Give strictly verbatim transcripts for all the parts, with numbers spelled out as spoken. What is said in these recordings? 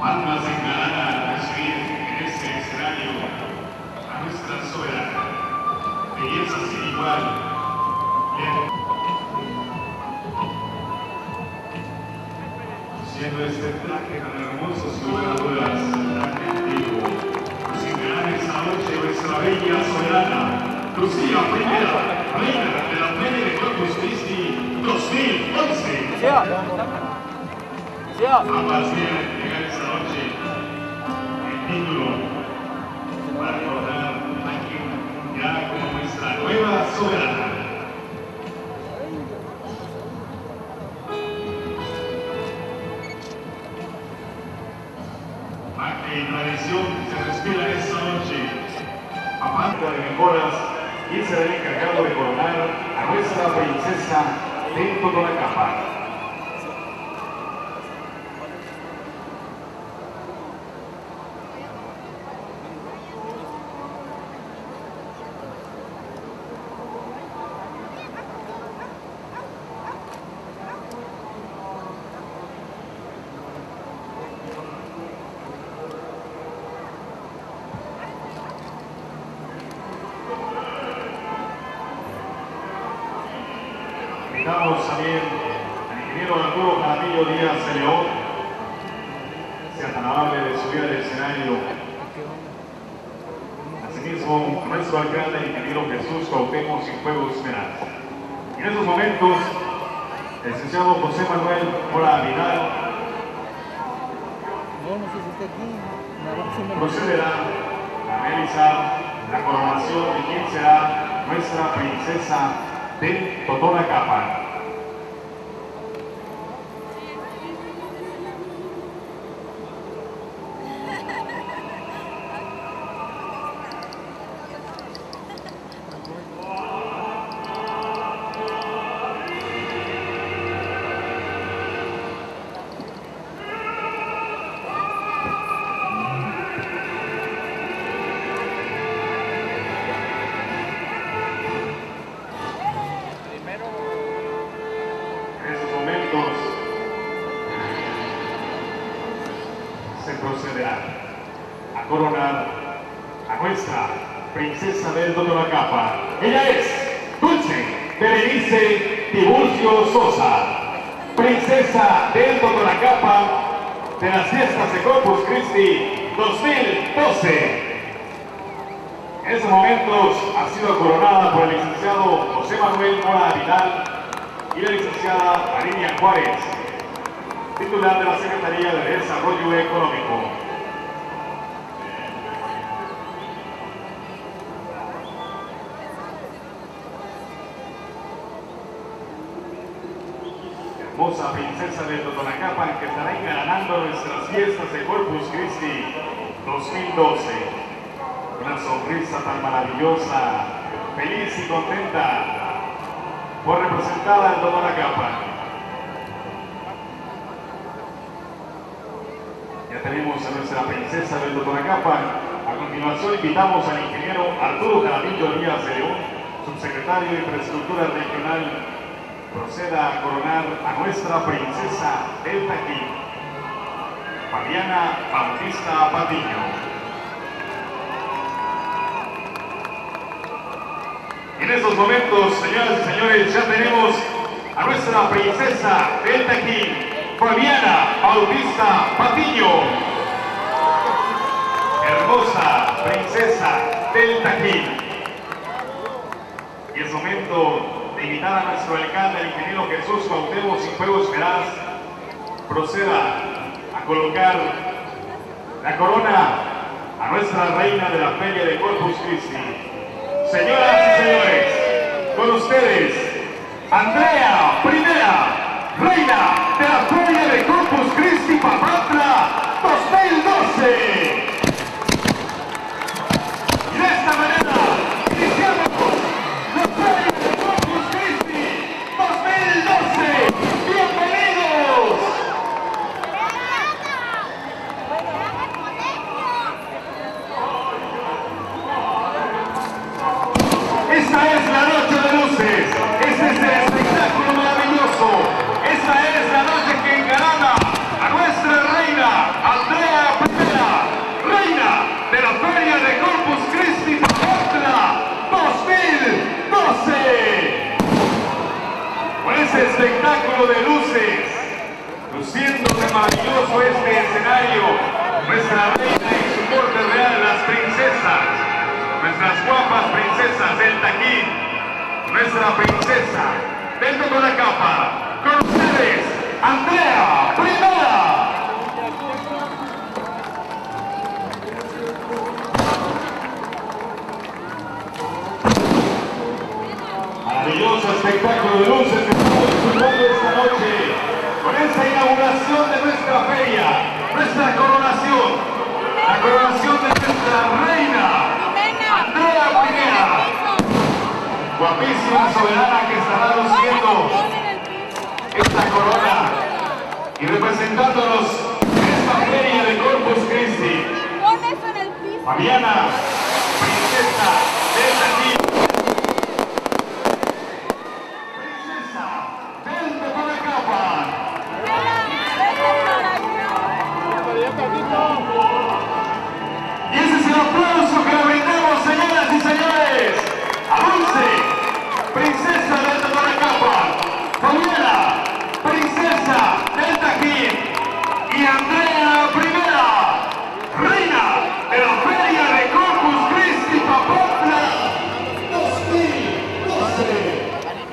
Bandas encargadas a recibir en este escenario a nuestra soberana, belleza sin igual. Siendo este traje tan hermoso, sin lugar a dudas, tan antiguo, nos encargará esta noche nuestra bella soberana, Lucía Primera, reina de la Feria de Corpus Christi dos mil once. Ambas vienen a entregar esta noche el título para recordar a quien ya como nuestra nueva soberana. Magia y tradición se respira esta noche. Aparte de mejoras, ¿quién será el encargado de coronar a nuestra princesa dentro de la capa? Invitamos también al ingeniero Arturo Jaramillo Díaz de León, sea tan amable de subir al escenario. Asimismo, a nuestro alcalde, el ingeniero Jesús Cuauhtémoc Cienfuegos Meraz. Y en estos momentos, el licenciado José Manuel Mora Vidal procederá a realizar la coronación de quien será nuestra princesa de Totonicapán. Se procederá a coronar a nuestra princesa del Totonicapán. Ella es Dulce Berenice Tiburcio Sosa, princesa del Totonicapán de las fiestas de Corpus Christi dos mil doce. En estos momentos ha sido coronada por el licenciado José Manuel Mora Vidal y la licenciada Arinia Juárez, titular de la Secretaría de Desarrollo Económico. Hermosa princesa de Totonicapán que estará engalanando nuestras fiestas de Corpus Christi dos mil doce. Una sonrisa tan maravillosa, feliz y contenta por representada en Totonicapán. Ya tenemos a nuestra princesa del Totonicapán. A continuación invitamos al ingeniero Arturo Jaramillo Díaz de León, subsecretario de Infraestructura Regional, proceda a coronar a nuestra princesa del Taquín, Fabiana Bautista Patiño. En estos momentos, señoras y señores, ya tenemos a nuestra princesa del Taquín, Fabiana Bautista Patiño, hermosa princesa del Taquín. Y es momento de invitar a nuestro alcalde, el ingeniero Jesús Cuauhtémoc Cienfuegos Meraz, proceda a colocar la corona a nuestra reina de la Feria de Corpus Christi. Señoras y señores, con ustedes, Andrea Primera, reina de la Feria de Corpus Christi Papantla dos mil doce. Y de esta manera iniciamos la Feria de Corpus Christi dos mil doce. ¡Bienvenidos! Esta es la noche de luces, este es el espectáculo maravilloso, esta es la noche que engalana a nuestra reina. escenario nuestra reina y su corte real, las princesas, nuestras guapas princesas del Tajín, nuestra princesa del Totonacapa, con ustedes, Andrea Primera. Maravilloso espectáculo de luces que estamos disfrutando esta noche con esta inauguración de nuestra feria, nuestra coronación, la coronación de nuestra reina, Andrea Primera, guapísima soberana que estará luciendo esta corona y representándonos en esta feria de Corpus Christi. Fabiana, princesa del Tajín. Y ese es el aplauso que le brindamos, señoras y señores, a Dulce, princesa del Totonacapa, Fabiana, princesa del Tajín, y Andrea Primera, reina de la Feria de Corpus Christi Papantla dos mil doce.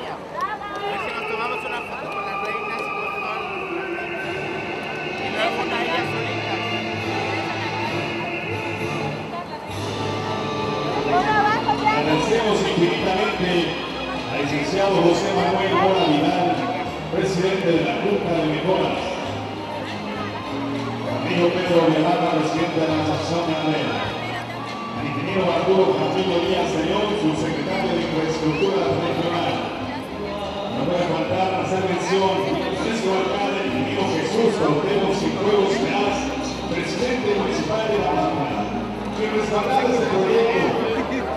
Agradecemos infinitamente al licenciado José Manuel Mora Vidal, presidente de la Junta de Mejoras, amigo Pedro Villalaba, presidente de la Asociación de Andrea, al ingeniero Arturo Castillo Díaz León, subsecretario de Infraestructura Regional. No puede faltar hacer mención de su alcalde, el ingeniero Jesús Cuauhtémoc Cienfuegos Meraz, presidente municipal de La Pampa, quien respaldó este proyecto.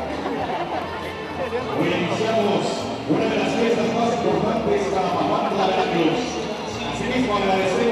Hoy iniciamos una de las fiestas más importantes para Papantla, Veracruz. Asimismo, agradecemos